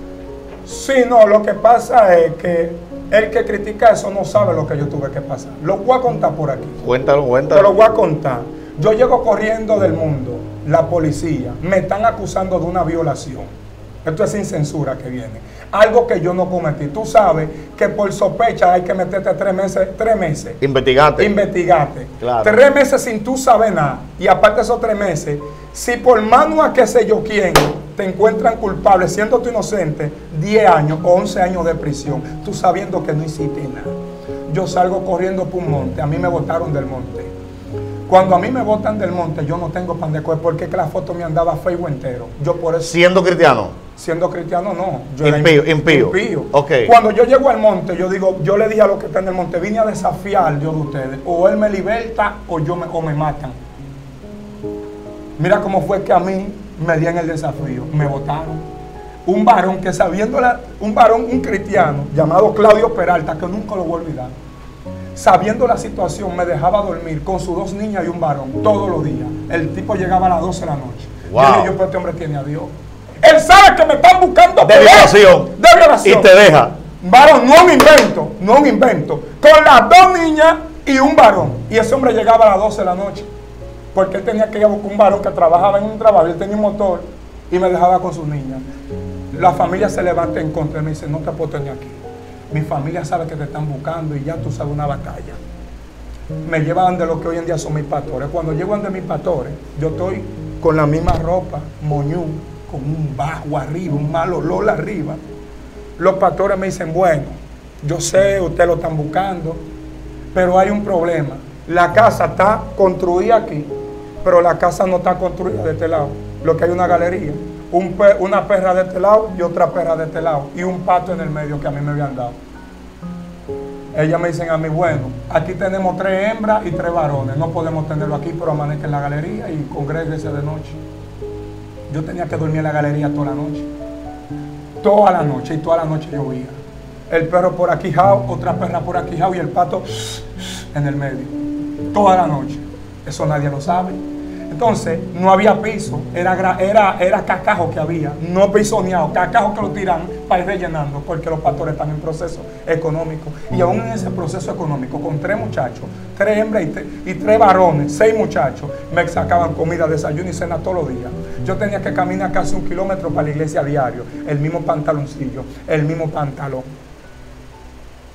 [SPEAKER 2] Sí, no, lo que pasa es que el que critica eso no sabe lo que yo tuve que pasar. Lo voy a contar por aquí.
[SPEAKER 1] Cuéntalo,
[SPEAKER 2] Te
[SPEAKER 1] cuéntalo.
[SPEAKER 2] lo voy a contar. Yo llego corriendo del mundo, la policía, me están acusando de una violación. Esto es sin censura que viene. Algo que yo no cometí. Tú sabes que por sospecha hay que meterte 3 meses.
[SPEAKER 1] Investigate.
[SPEAKER 2] Investigate.
[SPEAKER 1] Claro.
[SPEAKER 2] 3 meses sin tú saber nada. Y aparte de esos 3 meses, si por mano a qué sé yo quién te encuentran culpable, siendo tú inocente, 10 años o 11 años de prisión, tú sabiendo que no hiciste nada. Yo salgo corriendo por un monte. A mí me botaron del monte. Cuando a mí me botan del monte, yo no tengo pan de comer porque que la foto me andaba Facebook entero. Yo por eso,
[SPEAKER 1] Siendo cristiano.
[SPEAKER 2] siendo cristiano, no. Yo era
[SPEAKER 1] Impío. Ok.
[SPEAKER 2] Cuando yo llego al monte, yo le dije a los que están en el monte, vine a desafiar al Dios de ustedes. O Él me liberta o me matan. Mira cómo fue que a mí me dieron el desafío. Me votaron. Un varón que un cristiano llamado Claudio Peralta, que nunca lo voy a olvidar. Sabiendo la situación, me dejaba dormir con sus 2 niñas y un varón todos los días. El tipo llegaba a las 12 de la noche.
[SPEAKER 1] Wow.
[SPEAKER 2] Yo dije, pero este hombre tiene a Dios. Él sabe que me están buscando
[SPEAKER 1] De violación.
[SPEAKER 2] De violación.
[SPEAKER 1] Y te deja.
[SPEAKER 2] Varón, no un invento. Con las 2 niñas y un varón. Y ese hombre llegaba a las 12 de la noche. Porque él tenía que ir a buscar un varón que trabajaba en un trabajo. Él tenía un motor y me dejaba con sus niñas. La familia se levanta en contra y me dice, no te puedo tener aquí. Mi familia sabe que te están buscando y ya tú sabes una batalla. Me llevan de lo que hoy en día son mis pastores. Cuando llego de mis pastores, yo estoy con la misma ropa, moñú, con un bajo arriba, un mal olor arriba. Los pastores me dicen, bueno, yo sé, ustedes lo están buscando, pero hay un problema. La casa está construida aquí, pero la casa no está construida de este lado. Lo que hay una galería. Una perra de este lado y otra perra de este lado. Y un pato en el medio que a mí me habían dado. Ellas me dicen a mí, bueno, aquí tenemos 3 hembras y 3 varones. No podemos tenerlo aquí, pero amanezca en la galería y congréguese de noche. Yo tenía que dormir en la galería toda la noche. Toda la noche, y toda la noche llovía. El perro por aquí, jao, otra perra por aquí, jao, y el pato en el medio. Toda la noche. Eso nadie lo sabe. Entonces, no había piso, era cacajo que había, no pisoneado, cacajo que lo tiran para ir rellenando, porque los pastores están en proceso económico. Y aún en ese proceso económico, con 3 muchachos, 3 hembras y 3 varones, 6 muchachos, me sacaban comida, desayuno y cena todos los días. Yo tenía que caminar casi 1 kilómetro para la iglesia a diario, el mismo pantaloncillo, el mismo pantalón.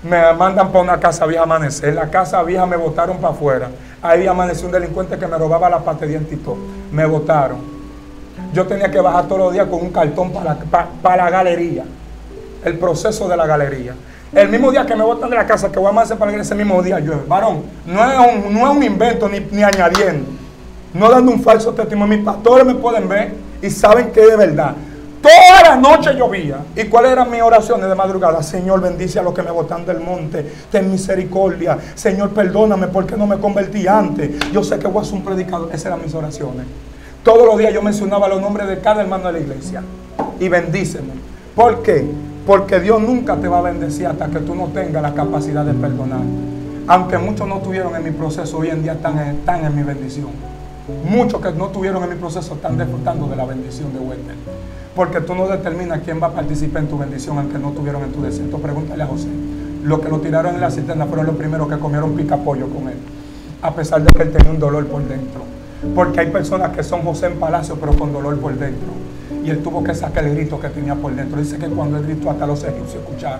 [SPEAKER 2] Me mandan para una casa vieja a amanecer. En la casa vieja me botaron para afuera. Ahí amaneció un delincuente que me robaba la pata de diente y todo. Me botaron. Yo tenía que bajar todos los días con un cartón para la galería. El proceso de la galería. El mismo día que me botan de la casa, que voy a amanecer para la iglesia, ese mismo día llueve. Varón, no es un invento ni añadiendo. No dando un falso testimonio. Mis pastores me pueden ver y saben que es de verdad. Toda la noche llovía. ¿Y cuáles eran mis oraciones de madrugada? Señor, bendice a los que me botan del monte. Ten misericordia. Señor, perdóname porque no me convertí antes. Yo sé que voy a ser un predicador. Esas eran mis oraciones. Todos los días yo mencionaba los nombres de cada hermano de la iglesia. Y bendíceme. ¿Por qué? Porque Dios nunca te va a bendecir hasta que tú no tengas la capacidad de perdonar. Aunque muchos no tuvieron en mi proceso, hoy en día están en mi bendición. Muchos que no tuvieron en mi proceso están disfrutando de la bendición de Wendell. Porque tú no determinas quién va a participar en tu bendición aunque no tuvieron en tu desierto. Pregúntale a José. Los que lo tiraron en la cisterna fueron los primeros que comieron picapollo con él. A pesar de que él tenía un dolor por dentro. Porque hay personas que son José en palacio pero con dolor por dentro. Y él tuvo que sacar el grito que tenía por dentro. Dice que cuando él gritó hasta los egipcios escucharon.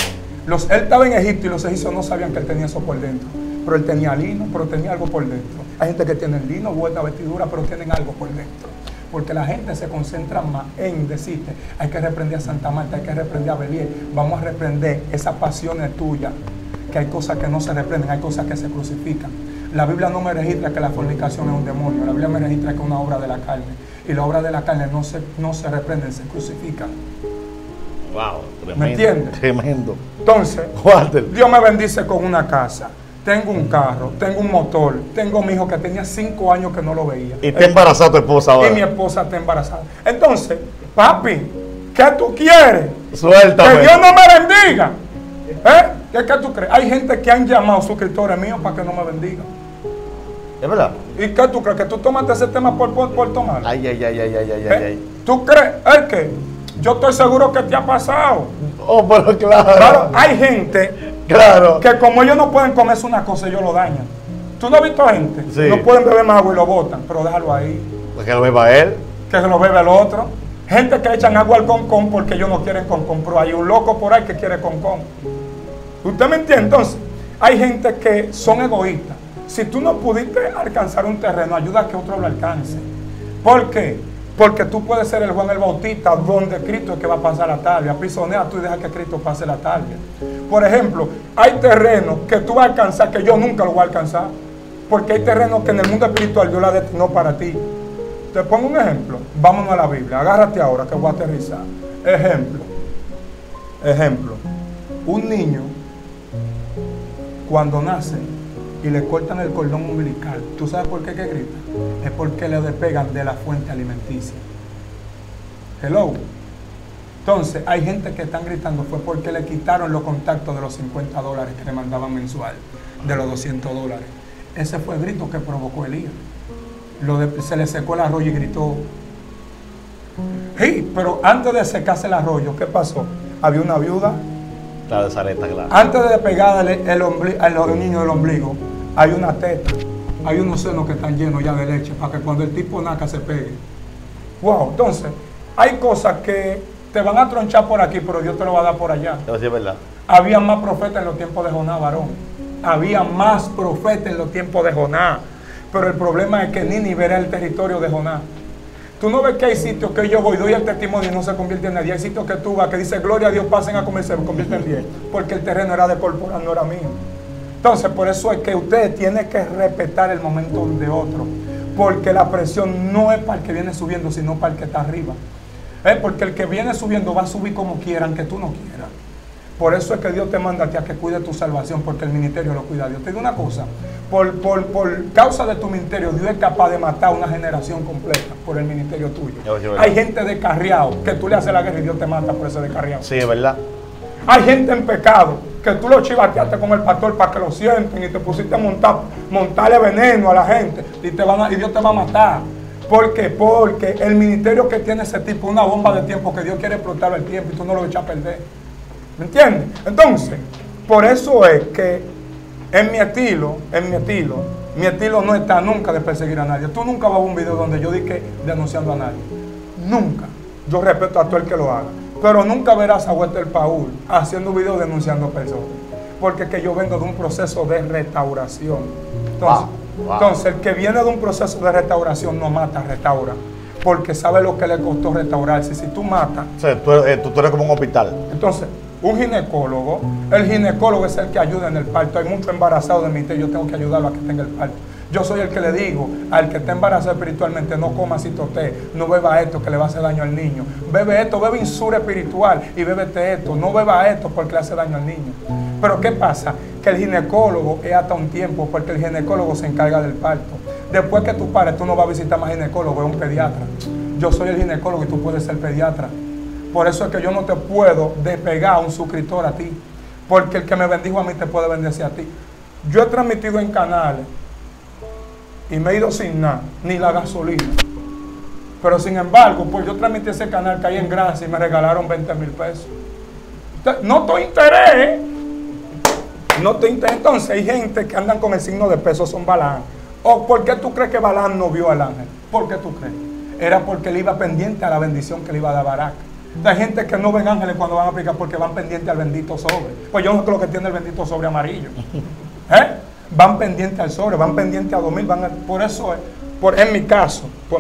[SPEAKER 2] Él estaba en Egipto y los egipcios no sabían que él tenía eso por dentro. Pero él tenía lino, pero tenía algo por dentro. Hay gente que tiene lino, buena vestidura, pero tienen algo por dentro. Porque la gente se concentra más en decirte, hay que reprender a Santa Marta, hay que reprender a Belier, vamos a reprender esas pasiones tuyas, que hay cosas que no se reprenden, hay cosas que se crucifican. La Biblia no me registra que la fornicación es un demonio, la Biblia me registra que es una obra de la carne, y la obra de la carne no se reprenden, se crucifican.
[SPEAKER 1] Wow, tremendo.
[SPEAKER 2] ¿Me entiendes?
[SPEAKER 1] Tremendo.
[SPEAKER 2] Entonces,
[SPEAKER 1] Walter,
[SPEAKER 2] Dios me bendice con una casa. Tengo un carro, tengo un motor, tengo mi hijo que tenía 5 años que no lo veía.
[SPEAKER 1] y te embarazó tu esposa ahora.
[SPEAKER 2] Y mi esposa está embarazada. Entonces, papi, ¿qué tú quieres?
[SPEAKER 1] Suéltame.
[SPEAKER 2] Que Dios no me bendiga. ¿Qué tú crees? Hay gente que han llamado suscriptores míos para que no me bendigan.
[SPEAKER 1] ¿Es verdad?
[SPEAKER 2] ¿Y qué tú crees? ¿Que tú tomaste ese tema por tomar?
[SPEAKER 1] Ay.
[SPEAKER 2] ¿Tú crees? ¿Es que? Yo estoy seguro que te ha pasado.
[SPEAKER 1] Oh, pero claro.
[SPEAKER 2] Claro, hay gente
[SPEAKER 1] Claro.
[SPEAKER 2] que como ellos no pueden comerse una cosa, ellos lo dañan. ¿Tú no has visto gente?
[SPEAKER 1] Sí.
[SPEAKER 2] No pueden beber más agua y lo botan, pero déjalo ahí.
[SPEAKER 1] Porque lo beba él.
[SPEAKER 2] Que se lo bebe el otro. Gente que echan agua al concón porque ellos no quieren concón, pero hay un loco por ahí que quiere concón. ¿Usted me entiende? Entonces, hay gente que son egoístas. Si tú no pudiste alcanzar un terreno, ayuda a que otro lo alcance. ¿Por qué? Porque tú puedes ser el Juan el Bautista, donde Cristo es que va a pasar la tarde. Apisonea tú y deja que Cristo pase la tarde. Por ejemplo, hay terrenos que tú vas a alcanzar que yo nunca lo voy a alcanzar. Porque hay terrenos que en el mundo espiritual Dios la destinó para ti. Te pongo un ejemplo. Vámonos a la Biblia. Agárrate ahora que voy a aterrizar. Ejemplo. Un niño, cuando nace y le cortan el cordón umbilical, ¿tú sabes por qué que grita? Es porque le despegan de la fuente alimenticia. Hello. Entonces, hay gente que están gritando fue porque le quitaron los contactos de los $50 que le mandaban mensual, de los $200. Ese fue el grito que provocó Elías. Se le secó el arroyo y gritó. Sí, pero antes de secarse el arroyo, ¿qué pasó? Había una viuda.
[SPEAKER 1] La de Zareta, claro.
[SPEAKER 2] Antes de despegarle al niño del ombligo, hay una teta, hay unos senos que están llenos ya de leche para que cuando el tipo naca se pegue. Wow, entonces, hay cosas que te van a tronchar por aquí, pero Dios te lo va a dar por allá.
[SPEAKER 1] Eso sí es verdad.
[SPEAKER 2] Había más profetas en los tiempos de Jonás, varón. Había más profetas en los tiempos de Jonás. Pero el problema es que Nínive era el territorio de Jonás. Tú no ves que hay sitios que yo voy, doy el testimonio y no se convierte en nadie. Hay sitios que tú vas que dice gloria a Dios, pasen a comer, se convierte en 10. Porque el terreno era de corporal, no era mío. Entonces, por eso es que usted tiene que respetar el momento de otro. Porque la presión no es para el que viene subiendo, sino para el que está arriba. Porque el que viene subiendo va a subir como quieran, que tú no quieras. Por eso es que Dios te manda a ti a que cuide tu salvación, porque el ministerio lo cuida. Dios te digo una cosa, por causa de tu ministerio, Dios es capaz de matar una generación completa por el ministerio tuyo. Hay gente descarriado que tú le haces la guerra y Dios te mata por ese descarriado.
[SPEAKER 1] Sí, es verdad.
[SPEAKER 2] Hay gente en pecado que tú lo chivateaste con el pastor para que lo sienten y te pusiste a montarle veneno a la gente y Dios te va a matar. ¿Por qué? Porque el ministerio que tiene ese tipo es una bomba de tiempo que Dios quiere explotar el tiempo y tú no lo echas a perder. ¿Me entiendes? Entonces, por eso es que mi estilo no está nunca de perseguir a nadie. Tú nunca vas a ver un video donde yo dije denunciando a nadie. Nunca. Yo respeto a todo el que lo haga. Pero nunca verás a Wendell Paul haciendo videos denunciando personas. porque es que yo vengo de un proceso de restauración.
[SPEAKER 1] Wow.
[SPEAKER 2] Entonces, el que viene de un proceso de restauración no mata, restaura. Porque sabe lo que le costó restaurarse. Si tú matas...
[SPEAKER 1] O sea, tú eres como un hospital.
[SPEAKER 2] Entonces, un ginecólogo, el ginecólogo es el que ayuda en el parto. Hay muchos embarazados de mi té, yo tengo que ayudarlo a que tenga el parto. Yo soy el que le digo al que está embarazado espiritualmente, no coma citoté, no beba esto que le va a hacer daño al niño. Bebe esto, bebe insura espiritual y bébete esto. No beba esto porque le hace daño al niño. Pero ¿qué pasa? Que el ginecólogo es hasta un tiempo, porque el ginecólogo se encarga del parto. Después que tú pares, tú no vas a visitar más ginecólogo, es un pediatra. Yo soy el ginecólogo y tú puedes ser pediatra. Por eso es que yo no te puedo despegar a un suscriptor a ti, porque el que me bendijo a mí te puede bendecir a ti. Yo he transmitido en canales y me he ido sin nada, ni la gasolina. Pero sin embargo, pues yo transmití ese canal, caí en gracia y me regalaron 20,000 pesos. No te interés. No te interés. Entonces hay gente que andan con el signo de peso, son Balaam. ¿O por qué tú crees que Balaam no vio al ángel? ¿Por qué tú crees? Era porque él iba pendiente a la bendición que le iba a dar Barak. Hay gente que no ven ángeles cuando van a aplicar porque van pendientes al bendito sobre. Pues yo no creo que tiene el bendito sobre amarillo. Van pendientes al sobre, van pendientes a 2000, por eso es, en mi caso,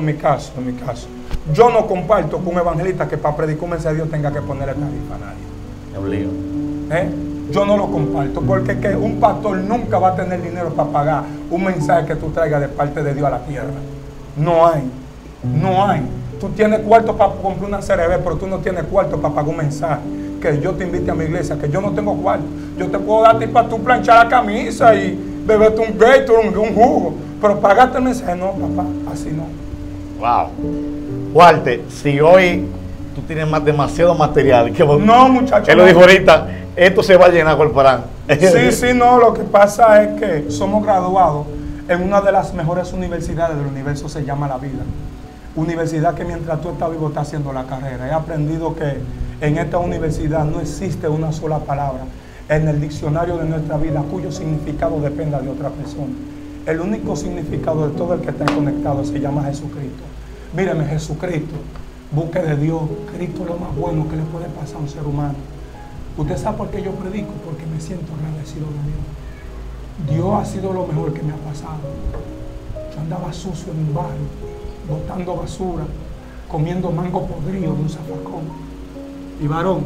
[SPEAKER 2] yo no comparto con un evangelista que para predicar un mensaje de Dios tenga que ponerle tarifa a nadie. Yo no lo comparto, porque que un pastor nunca va a tener dinero para pagar un mensaje que tú traigas de parte de Dios a la tierra. No hay. Tú tienes cuarto para comprar una CRB, pero tú no tienes cuarto para pagar un mensaje. Que yo te invite a mi iglesia, que yo no tengo cuarto. Yo te puedo dar para tú planchar la camisa y beberte un Gatorade, un jugo. Pero pagarte el mensaje, no, papá, así no.
[SPEAKER 1] Wow. Walter, si hoy tú tienes demasiado material,
[SPEAKER 2] no, muchachos.
[SPEAKER 1] Él lo dijo ahorita, esto se va a llenar con el Parán.
[SPEAKER 2] Sí, no, lo que pasa es que somos graduados en una de las mejores universidades del universo, se llama La Vida. Universidad que mientras tú estás vivo estás haciendo la carrera. He aprendido que en esta universidad no existe una sola palabra en el diccionario de nuestra vida cuyo significado dependa de otra persona. El único significado de todo el que está conectado se llama Jesucristo. Míreme, Jesucristo, busque de Dios. Cristo es lo más bueno que le puede pasar a un ser humano. Usted sabe por qué yo predico, porque me siento agradecido de Dios. Dios ha sido lo mejor que me ha pasado. Yo andaba sucio en un barrio, botando basura, comiendo mango podrido de un zafacón. Y varón,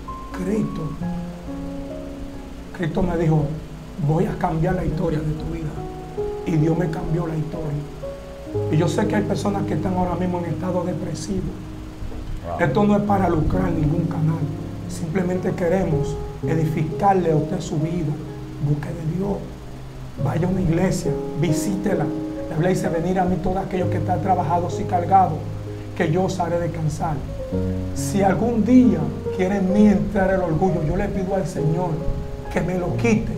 [SPEAKER 2] Cristo me dijo, voy a cambiar la historia de tu vida. Y Dios me cambió la historia. Y yo sé que hay personas que están ahora mismo en estado depresivo. Wow. Esto no es para lucrar ningún canal. Simplemente queremos edificarle a usted su vida. Busque de Dios. Vaya a una iglesia, visítela. La Biblia dice, venir a mí todos aquellos que están trabajados y cargados, que yo os haré descansar. Si algún día quiere en mí entrar el orgullo, yo le pido al Señor que me lo quite,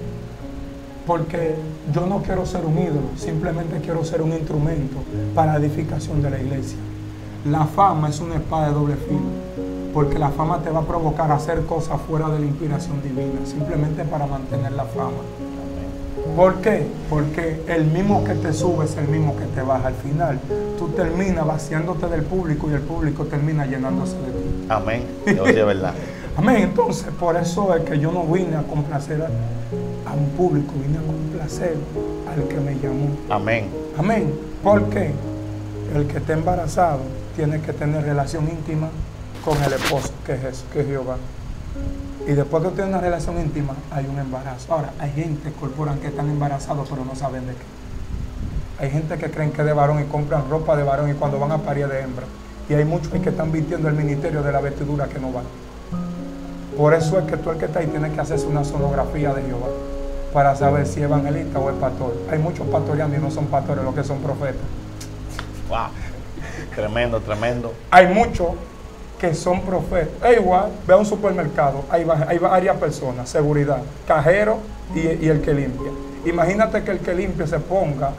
[SPEAKER 2] porque yo no quiero ser un ídolo, simplemente quiero ser un instrumento para la edificación de la iglesia. La fama es una espada de doble filo, porque la fama te va a provocar a hacer cosas fuera de la inspiración divina, simplemente para mantener la fama. ¿Por qué? Porque el mismo que te sube es el mismo que te baja. Al final, tú terminas vaciándote del público y el público termina llenándose de ti.
[SPEAKER 1] Amén. Dios es verdad.
[SPEAKER 2] Amén. Entonces, por eso es que yo no vine a complacer a un público, vine a complacer al que me llamó.
[SPEAKER 1] Amén.
[SPEAKER 2] Amén. Porque el que está embarazado tiene que tener relación íntima con el esposo, que es Jesús, que es Jehová. Y después que tiene una relación íntima, hay un embarazo. Ahora, hay gente corporal que están embarazados, pero no saben de qué. Hay gente que creen que es de varón y compran ropa de varón y cuando van a parir de hembra. Y hay muchos que están vistiendo el ministerio de la vestidura que no van. Por eso es que tú el que está ahí tienes que hacerse una sonografía de Jehová para saber si es evangelista o es pastor. Hay muchos pastoreando y no son pastores, los que son profetas.
[SPEAKER 1] Wow. Tremendo, tremendo.
[SPEAKER 2] Hay muchos que son profetas. Es igual, ve a un supermercado, hay varias personas, seguridad, cajero y el que limpia. Imagínate que el que limpia se ponga,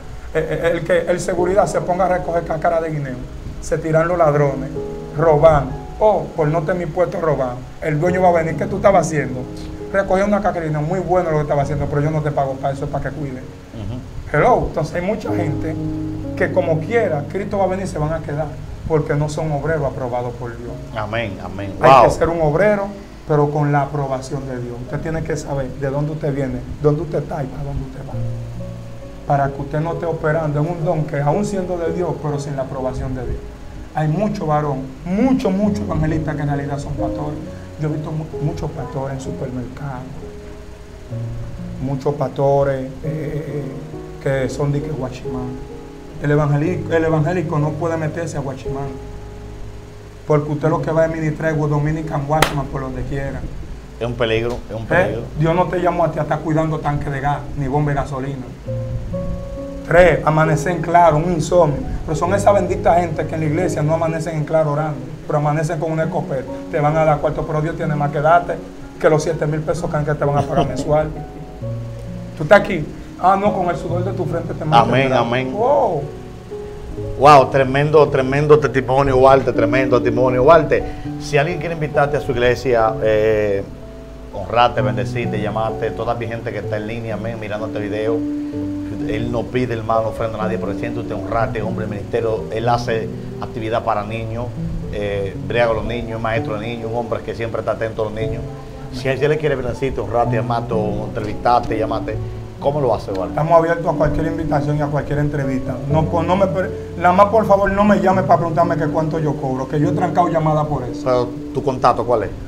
[SPEAKER 2] el seguridad se ponga a recoger cáscara de guineo. Se tiran los ladrones, roban. Por no tener mi puesto, roban. El dueño va a venir, ¿qué tú estabas haciendo? Recoger una cáscara de guineo, muy bueno lo que estaba haciendo, pero yo no te pago para eso, es para que cuide. Hello, entonces hay mucha gente que como quiera, Cristo va a venir y se van a quedar. Porque no son obreros aprobados por Dios.
[SPEAKER 1] Amén, amén.
[SPEAKER 2] Hay que ser un obrero pero con la aprobación de Dios. Usted tiene que saber de dónde usted viene, dónde usted está y para dónde usted va. Para que usted no esté operando en un don que aún siendo de Dios, pero sin la aprobación de Dios. Hay mucho varón, muchos evangelistas que en realidad son pastores. Yo he visto muchos pastores en supermercados, muchos pastores que son de que guachimán. El evangélico no puede meterse a guachimán, porque usted lo que va a ministrar es Dominican Watchman por donde quiera.
[SPEAKER 1] Es un peligro, es un peligro.
[SPEAKER 2] Dios no te llamó a ti a estar cuidando tanque de gas, ni bomba de gasolina. 3, amanecer en claro, un insomnio. Pero son esa bendita gente que en la iglesia no amanecen en claro orando, pero amanecen con una escopeta. Te van a dar cuarto, pero Dios tiene más que darte que los 7,000 pesos que te van a pagar mensual. Tú estás aquí. No, con el sudor de tu frente te mantendrás.
[SPEAKER 1] Amén, amén.
[SPEAKER 2] Wow.
[SPEAKER 1] Wow, tremendo testimonio, Walter, tremendo testimonio, Walter. Si alguien quiere invitarte a su iglesia, honrarte, bendecirte, llamarte, toda mi gente que está en línea, amén, mirando este video. Él no pide, hermano, ofrenda a nadie, pero siente usted honrarte, hombre del ministerio. Él hace actividad para niños, brega con los niños, maestro de niños, un hombre que siempre está atento a los niños. Si alguien le quiere bendecirte, honrarte, llamarte, entrevistarte, llamarte, ¿cómo lo hace, Walter?
[SPEAKER 2] Estamos abiertos a cualquier invitación y a cualquier entrevista. Nada más, por favor, no me llame para preguntarme que cuánto yo cobro, que yo he trancado llamada por eso.
[SPEAKER 1] Pero, ¿tu contacto cuál es?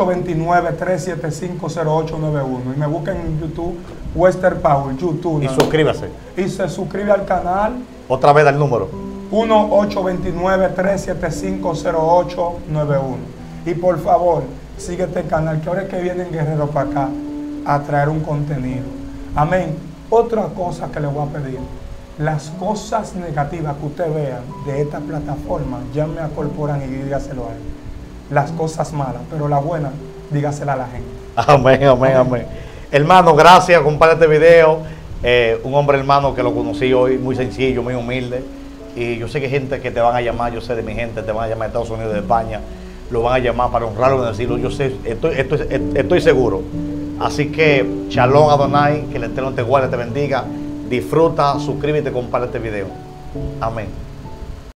[SPEAKER 2] 829-375-0891. Y me busquen en YouTube, Wester Paul, YouTube.
[SPEAKER 1] Y suscríbase.
[SPEAKER 2] Y se suscribe al canal.
[SPEAKER 1] Otra vez el número.
[SPEAKER 2] 1-829-375-0891. Y por favor, sigue este canal, que ahora es que vienen guerreros para acá a traer un contenido. Amén. Otra cosa que le voy a pedir. Las cosas negativas que usted vea de esta plataforma, llame a Corporan y dígaselo a él. Las cosas malas, pero las buenas, dígasela a la gente.
[SPEAKER 1] Amén, amén, amén. Hermano, gracias, comparte este video. Un hombre, hermano, que lo conocí hoy, muy sencillo, muy humilde. Y yo sé que hay gente que te van a llamar, yo sé de mi gente, te van a llamar de Estados Unidos, de España, lo van a llamar para honrarlo y decirlo. Yo sé, estoy seguro. Así que, Shalom Adonai, que el Eterno te guarde, te bendiga. Disfruta, suscríbete, comparte este video. Amén.